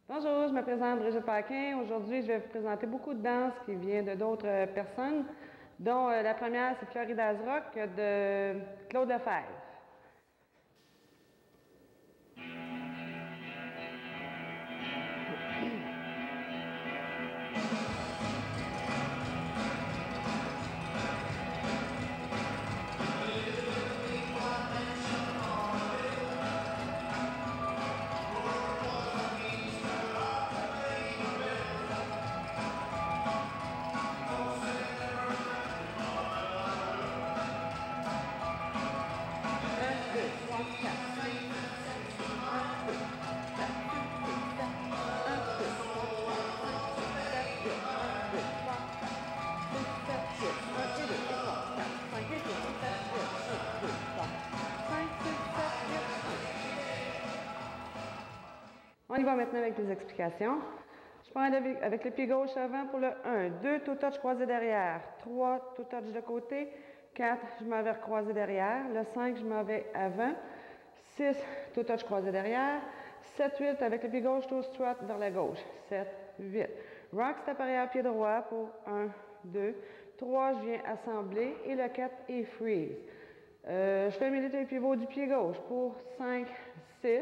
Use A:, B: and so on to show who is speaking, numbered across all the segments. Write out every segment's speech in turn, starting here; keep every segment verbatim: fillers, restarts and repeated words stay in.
A: Bonjour, je me présente Brigitte Paquin. Aujourd'hui, je vais vous présenter beaucoup de danses qui viennent de d'autres personnes, dont euh, la première, c'est Florida's Rock de Claude Lefebvre. On y va maintenant avec les explications. Je prends avec le pied gauche avant pour le un, deux, toe touch croisé derrière, trois, toe touch de côté, quatre, je m'en vais recroiser derrière, le cinq, je m'en vais avant, six, toe touch croisé derrière, sept, huit, avec le pied gauche, toe strut vers la gauche, sept, huit. Rock step arrière, pied droit pour un, deux, trois, je viens assembler et le quatre est freeze. Euh, je fais mes deux pivots du pied gauche pour cinq, six.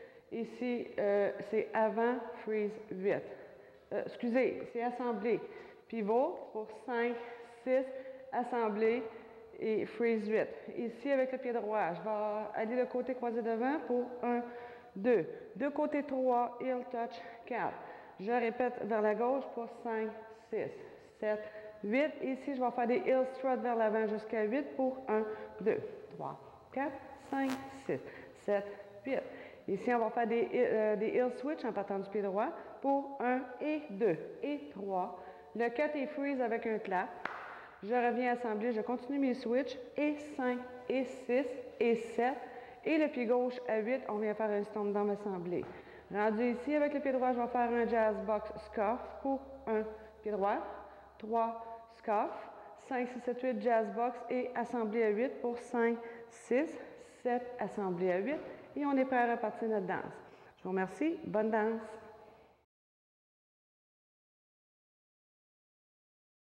A: Ici, euh, c'est avant, freeze, huit. Euh, excusez, c'est assemblé. Pivot pour cinq, six, assemblé et freeze huit. Ici, avec le pied droit, je vais aller le côté croisé devant pour un, deux. Deux côtés trois, heel touch, quatre. Je répète vers la gauche pour cinq, six, sept, huit. Ici, je vais faire des heel strut vers l'avant jusqu'à huit pour un, deux, trois, quatre, cinq, six, sept, huit. Ici, on va faire des, euh, des heel switch en partant du pied droit pour un et deux et trois. Le quatre est freeze avec un clap. Je reviens assembler, je continue mes switches et cinq et six et sept. Et le pied gauche à huit, on vient faire un stomp down assemblé. Rendu ici, avec le pied droit, je vais faire un jazz box scuff pour un pied droit, trois scuff, cinq, six, sept, huit, jazz box et assemblé à huit pour cinq, six, sept, assemblé à huit. Et on est prêt à repartir notre danse. Je vous remercie. Bonne danse.